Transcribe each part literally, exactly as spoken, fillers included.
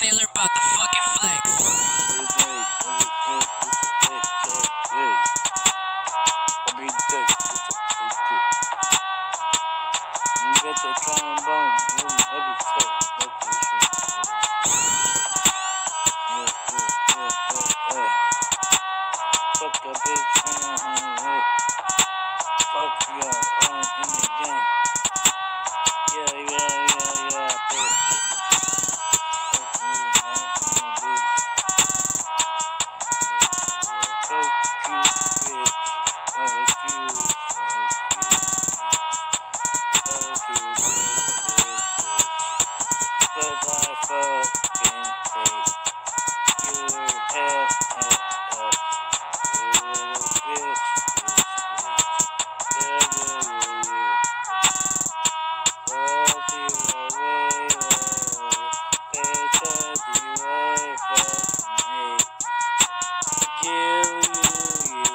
Taylor about the fucking flex. Fuck a bitch, fuck yeah, I'm in the game. Yeah, yeah, yeah, yeah, bitch. Fuck you, bitch. Fuck you, fuck you, fuck you, bitch. Cause I fucking hate you, hell, hell, hell. You bitch, bitch, bitch. Yeah, yeah, yeah, yeah. Love you away, bitch, I do I fucking hate. Kill you, you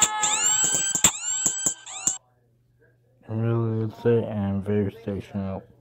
know. Really, it's it, and very stational.